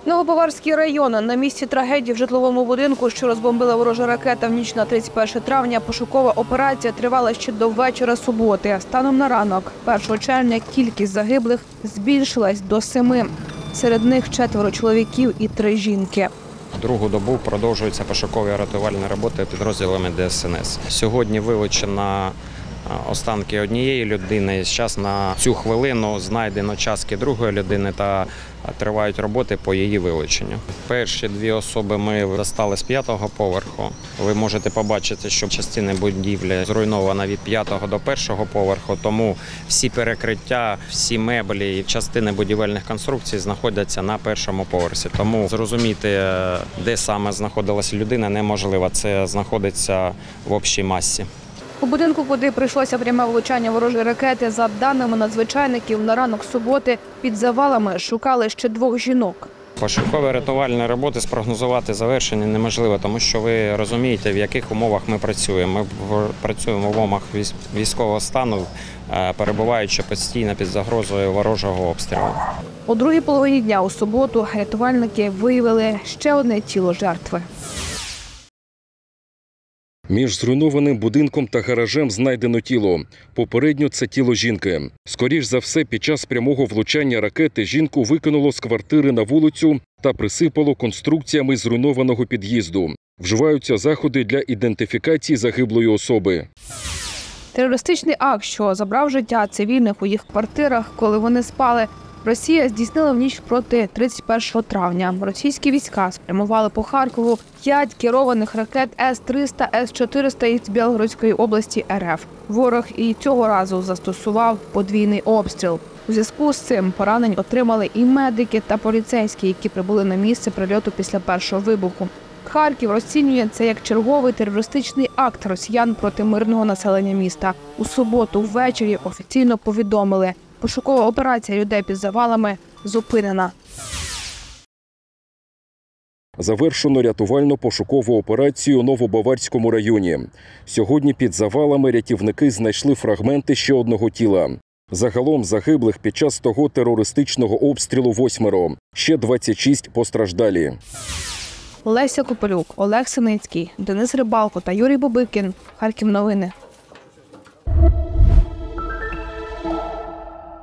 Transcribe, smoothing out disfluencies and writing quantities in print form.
Новобаварський район. На місці трагедії в житловому будинку, що розбомбила ворожа ракета в ніч на 31 травня, пошукова операція тривала ще до вечора суботи. Станом на ранок 1 червня кількість загиблих збільшилась до 7. Серед них 4 чоловіків і 3 жінки. Другу добу продовжуються пошукові рятувальні роботи підрозділами ДСНС. Сьогодні вилучено останки однієї людини. Зараз на цю хвилину знайдено частки другої людини та тривають роботи по її вилученню. Перші 2 особи ми достали з 5-го поверху. Ви можете побачити, що частина будівлі зруйнована від 5-го до 1-го поверху, тому всі перекриття, всі меблі і частини будівельних конструкцій знаходяться на 1-му поверсі. Тому зрозуміти, де саме знаходилася людина, неможливо. Це знаходиться в общій масі. У будинку, куди прийшлося пряме влучання ворожої ракети, за даними надзвичайників, на ранок суботи під завалами шукали ще 2 жінок. Пошукові рятувальні роботи спрогнозувати завершення неможливо, тому що ви розумієте, в яких умовах ми працюємо. Ми працюємо в умовах військового стану, перебуваючи постійно під загрозою ворожого обстрілу. У другій половині дня у суботу рятувальники виявили ще одне тіло жертви. Між зруйнованим будинком та гаражем знайдено тіло. Попередньо це тіло жінки. Скоріш за все, під час прямого влучання ракети жінку викинуло з квартири на вулицю та присипало конструкціями зруйнованого під'їзду. Вживаються заходи для ідентифікації загиблої особи. Терористичний акт, що забрав життя цивільних у їх квартирах, коли вони спали, Росія здійснила в ніч проти 31 травня. Російські війська спрямували по Харкову 5 керованих ракет С-300, С-400 із Білгородської області РФ. Ворог і цього разу застосував подвійний обстріл. У зв'язку з цим поранень отримали і медики та поліцейські, які прибули на місце прильоту після першого вибуху. Харків розцінює це як черговий терористичний акт росіян проти мирного населення міста. У суботу ввечері офіційно повідомили – пошукова операція людей під завалами зупинена. Завершено рятувально-пошукову операцію у Новобаварському районі. Сьогодні під завалами рятівники знайшли фрагменти ще одного тіла. Загалом загиблих під час того терористичного обстрілу 8, ще 26 постраждалі. Леся Копелюк, Олег Синицький, Денис Рибалко та Юрій Бобикін. Харків новини.